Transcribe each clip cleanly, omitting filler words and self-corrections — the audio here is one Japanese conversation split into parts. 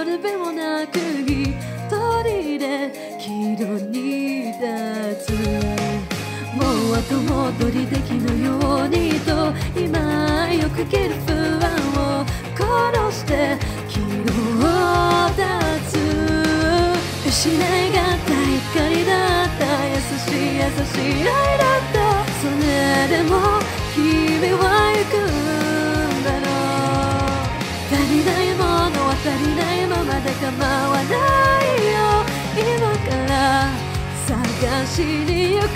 どれでもなく一人で岐路に立つ。もう後戻りできぬようにと今よくける不安を殺して岐路を立つ。失いがたい光だった、優しい優しい愛だった。それでも君は行くんだろう。足りないものは足りないままで構わないよ。今から探しに行こ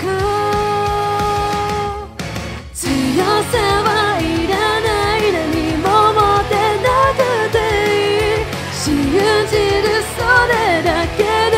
う。強さはいらない、何も持ってなくていい。信じるそれだけで